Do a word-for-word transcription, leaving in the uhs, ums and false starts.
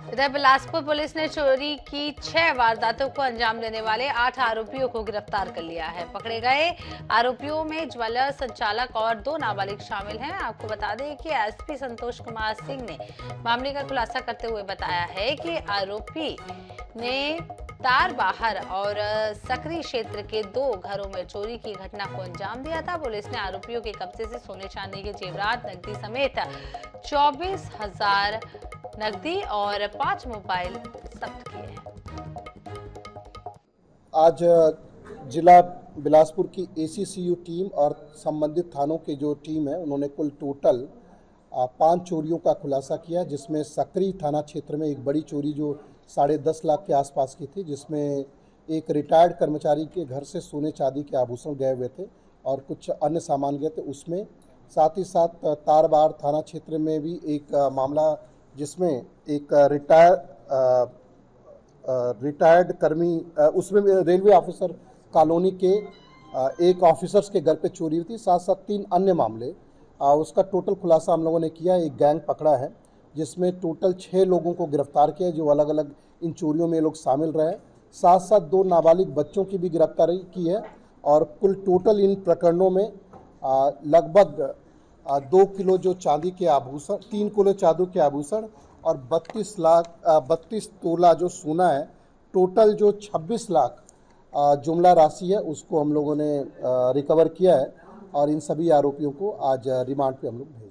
इधर बिलासपुर पुलिस ने चोरी की छह वारदातों को अंजाम देने वाले आठ आरोपियों को गिरफ्तार कर लिया है। पकड़े गए आरोपियों में ज्वेलर संचालक और दो नाबालिग शामिल हैं। आपको बता दें कि एसपी संतोष कुमार सिंह ने मामले का खुलासा करते हुए बताया है कि आरोपी ने तार बाहर और सकरी क्षेत्र के दो घरों में चोरी की घटना को अंजाम दिया था। पुलिस ने आरोपियों के कब्जे से सोने चांदी के जेवरात, नकदी समेत चौबीस हजार नकदी और पांच मोबाइल जब्त किए हैं। आज जिला बिलासपुर की एसीसीयू टीम और संबंधित थानों की जो टीम है उन्होंने कुल टोटल पांच चोरियों का खुलासा किया, जिसमें सकरी थाना क्षेत्र में एक बड़ी चोरी जो साढ़े दस लाख के आसपास की थी, जिसमें एक रिटायर्ड कर्मचारी के घर से सोने चांदी के आभूषण गए हुए थे और कुछ अन्य सामान गए थे। उसमें साथ ही साथ तारबाड़ थाना क्षेत्र में भी एक मामला, जिसमें एक रिटायर रिटायर्ड कर्मी, उसमें रेलवे ऑफिसर कॉलोनी के एक ऑफिसर्स के घर पे चोरी हुई थी। साथ साथ तीन अन्य मामले, उसका टोटल खुलासा हम लोगों ने किया। एक गैंग पकड़ा है जिसमें टोटल छः लोगों को गिरफ्तार किया, जो अलग अलग इन चोरियों में लोग शामिल रहे। साथ साथ दो नाबालिग बच्चों की भी गिरफ्तारी की है और कुल टोटल इन प्रकरणों में लगभग दो किलो जो चांदी के आभूषण, तीन किलो चांदी के आभूषण और बत्तीस लाख बत्तीस तोला जो सोना है, टोटल जो छब्बीस लाख जुमला राशि है उसको हम लोगों ने रिकवर किया है और इन सभी आरोपियों को आज रिमांड पे हम लोग